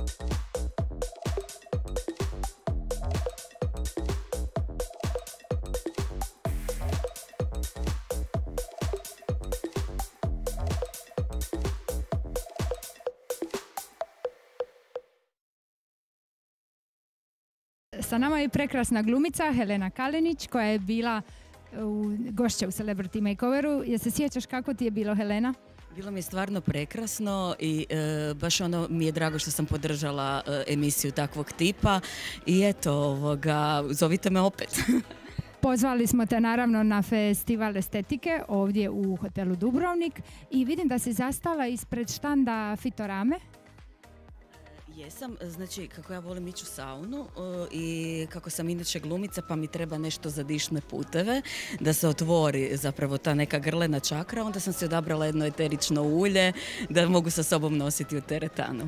Sa nama je prekrasna glumica Helena Kalinić koja je bila gošća u Celebrity Makeoveru. Jel se sjećaš kako ti je bilo, Helena? Bilo mi je stvarno prekrasno i baš ono mi je drago što sam podržala emisiju takvog tipa i eto, zovite me opet. Pozvali smo te naravno na festival estetike ovdje u hotelu Dubrovnik i vidim da si zastala ispred štanda Fitorame. Jesam, znači kako ja volim ići u saunu i kako sam inače glumica pa mi treba nešto za dišne puteve, da se otvori zapravo ta neka grlena čakra, onda sam si odabrala jedno eterično ulje da mogu sa sobom nositi u teretanu.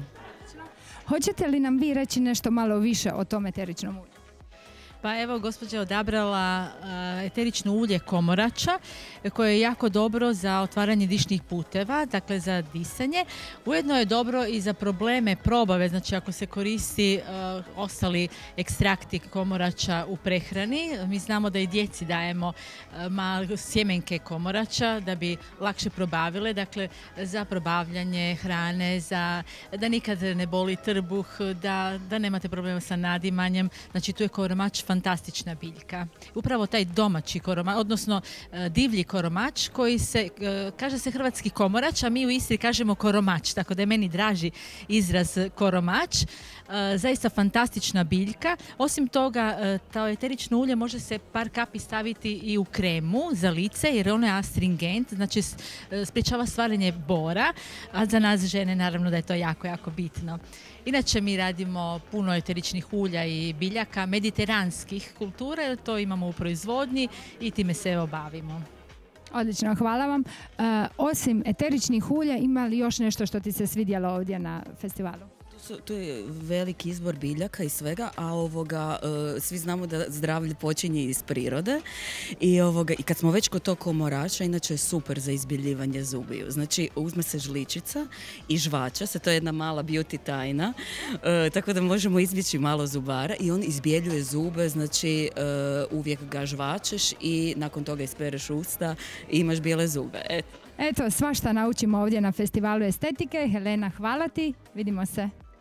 Hoćete li nam vi reći nešto malo više o tom eteričnom ulju? Pa evo, gospođa je odabrala eterično ulje komorača koje je jako dobro za otvaranje dišnih puteva, dakle za disanje. Ujedno je dobro i za probleme probave, znači ako se koristi ostali ekstrakti komorača u prehrani. Mi znamo da i djeci dajemo sjemenke komorača da bi lakše probavile, dakle za probavljanje hrane, da nikad ne boli trbuh, da nemate problema sa nadimanjem. Znači tu je koromač fantastična biljka. Upravo taj domaći koromač, odnosno divlji koromač koji se, kaže se hrvatski komorač, a mi u Istri kažemo koromač, tako da je meni draži izraz koromač. Zaista fantastična biljka. Osim toga, to eterično ulje može se par kapi staviti i u kremu za lice jer ono je astringent, znači sprječava stvaranje bora, a za nas žene naravno da je to jako, jako bitno. Inače mi radimo puno eteričnih ulja i biljaka mediteranskih kultura, to imamo u proizvodnji i time se evo bavimo. Odlično, hvala vam. Osim eteričnih ulja, ima li još nešto što ti se svidjelo ovdje na festivalu? Tu je veliki izbor biljaka i svega, a svi znamo da zdravlje počinje iz prirode i kad smo već kod tog komorača, inače je super za izbjeljivanje zubiju. Znači, uzme se žličica i žvača se, to je jedna mala beauty tajna, tako da možemo izbjeći malo zubara i on izbjeljuje zube, znači uvijek ga žvačeš i nakon toga ispereš usta i imaš bijele zube. Eto, svašta naučimo ovdje na festivalu estetike. Helena, hvala ti. Vidimo se.